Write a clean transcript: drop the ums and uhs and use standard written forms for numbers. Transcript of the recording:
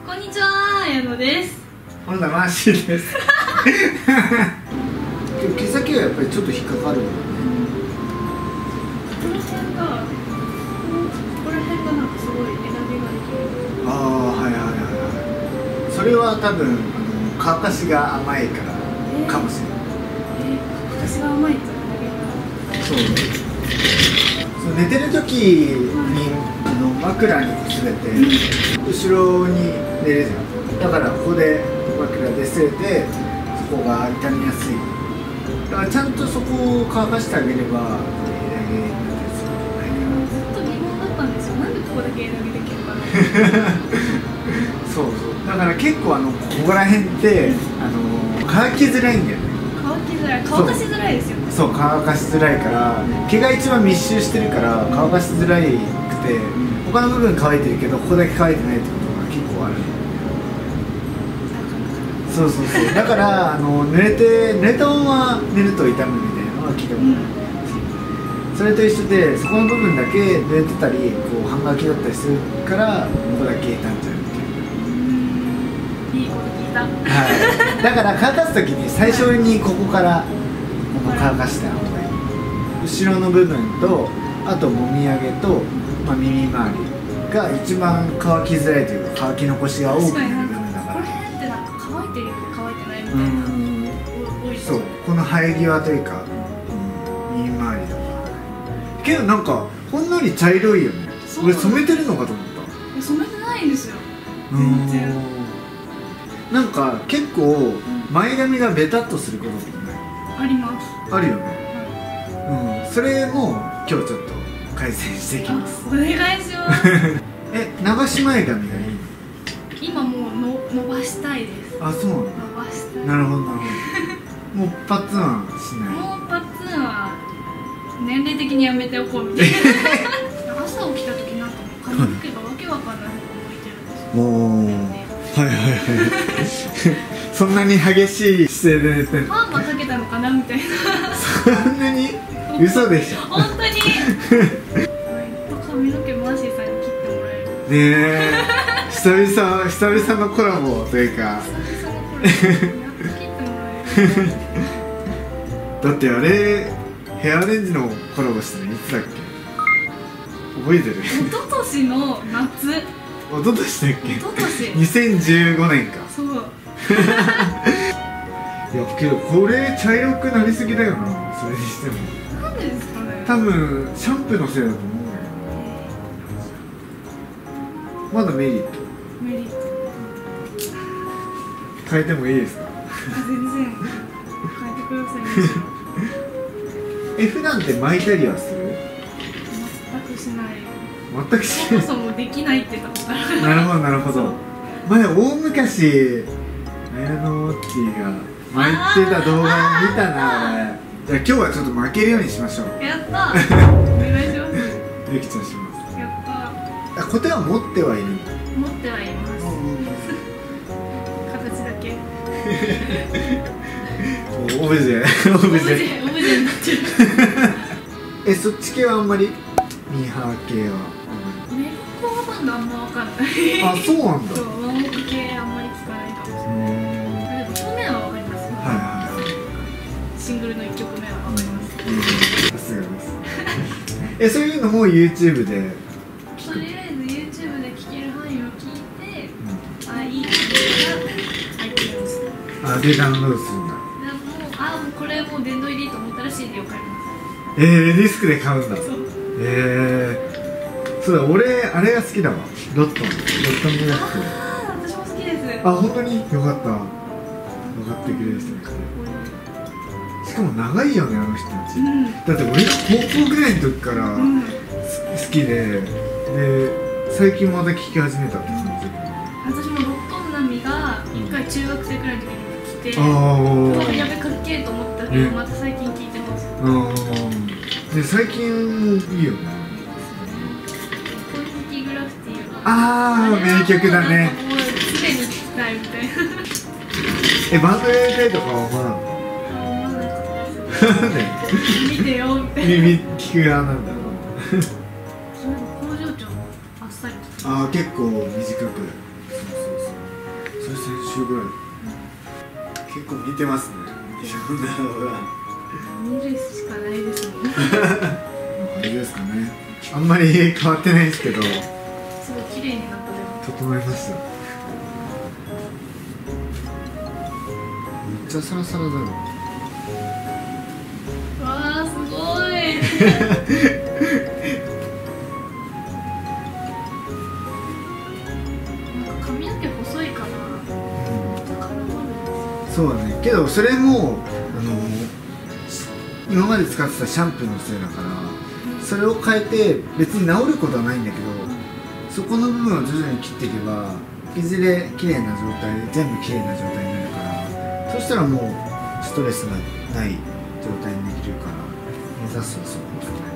こんにちは、矢野です。 ほんだマーシーです。毛先はやっぱりちょっと引っかかるよね。 この辺が、ここら辺がなんかすごい枝毛ができる。 ああ、はいはいはいはい。それは多分乾かしが甘いからかもしれない。 私が甘いとそう。寝てる時に枕にすべて後ろに寝るじゃん。だからここで枕で据えてそこが傷みやすい。だからちゃんとそこを乾かしてあげれば枝毛になったりすることないから。 ずっと疑問だったんですよ。なんでここだけ枝毛できるかな。 そうそう。だから結構ここら辺って乾きづらいんだよね。 乾きづらい、乾かしづらいですよね。 そう、乾かしづらいから毛が一番密集してるから乾かしづらくて、他の部分乾いてるけどここだけ乾いてないってことが結構ある。そうそうそう。だから濡れたまま寝ると痛むみたいなのは聞いたことある。それと一緒でそこの部分だけ濡れてたり半乾きだったりするからここだけ傷んじゃうみたいな。 いいこと聞いた。 はい。だから乾かすときに最初にここから乾かしてあげる。後ろの部分とあともみあげと、耳周りが一番乾きづらいというか乾き残しが多くなる部分だから。 この辺ってなんか乾いてるより乾いてないみたいな多いですよ。 そう、この生え際というか、耳周りとかけどなんかほんのり茶色いよね。俺染めてるのかと思った。 染めてないんですよ。全然。 なんか結構前髪がベタっとすることってない？ あります。 あるよね。それも今日ちょっと改善していきます。 お願いします。 流し前髪がいいの？ 今もう伸ばしたいです。 あ、そうなんだ。 伸ばしたい。 なるほどなるほど。もうパッツンはしない。 もうパッツンは年齢的にやめておこうみたいな。朝起きた時なんかもう髪の毛がわけわかんない方向いてるんですよ。 おー、はいはいはい。そんなに激しい姿勢で寝てる。 パーマかけたのかなみたいな。 そんなに？嘘でしょ。 本当に。髪の毛マーシーさんに切ってもらえる。 ねえ。久々のコラボというか。 久々のコラボ。やっと切ってもらえる。 だってあれヘアアレンジのコラボしたのいつだっけ？覚えてる？ 一昨年の夏。 一昨年だっけ？ 一昨年。 2015年か。 そう。 いやけどこれ茶色くなりすぎだよな。それにしても。 なんでですかね。 多分シャンプーのせいだと思うんだよ。まだメリット。 メリット。 変えてもいいですか？ 全然変えてください。むしろ。 普段って巻いたりはする？ 全くしない。 全くしない。 そもそもできないって言ったことある。 なるほどなるほど。前大昔綾野ッティが巻いてた動画を見たな。じゃあ今日はちょっと負けるようにしましょう。 やった。お願いします。 ゆきちゃんします。 やった。 コテは持ってはいる。 持ってはいます。形だけ。 オブジェオブジェオブジェになっちゃう。 そっち系はあんまりミーハー系はメルコはまだあんま分かんない。 あ、そうなんだ。 そう、ワンオク系あんまり聞かないかもしれない。でも正面は分かります。 はいはいはい。 シングルの1曲目は分かります。 さすがです。そういうのも YouTube でとりあえず YouTube で聴ける範囲を聞いて、あ、いいって言ったら iTunes でダウンロードするんだ。 もうこれもう殿堂入りと思ったら CD を買います。 ディスクで買うんだ。 そう。 そうだ、俺あれが好きだわ。ロットンミラクル。 私も好きです。 あ、本当によかった。分かってくれる人がいて。しかも長いよね、あの人たち。だって俺が高校ぐらいの時から好きで、最近また聴き始めたって感じ。 私もロットンナミが1回中学生くらいの時に来て、やべかっけえと思ったけど、また最近聴いてます。 で、最近いいよね。 ポリティグラフィティが名曲だね。 もうすでに聴きたいみたいな。 バンドやりたいとかは思わなかった？ 思わなかったです。見てよみたいな。 聞く側なんだろう。 工場長もあっさりと。 結構短く。そうそうそう。 週ぐらい、結構似てますね、いろんなのが。 見るしかないですもんあれですかね、あんまり変わってないですけど、 すごい綺麗になったでも整いました。めっちゃサラサラだろ。 わあすごいなんか髪の毛細いから絡まるんですよ。 そうだね、けどそれも今まで使ってたシャンプーのせいだから、それを変えて別に治ることはないんだけど、そこの部分を徐々に切っていけばいずれ綺麗な状態で全部綺麗な状態になるから、そしたらもうストレスがない状態にできるから、目指すはそこですね。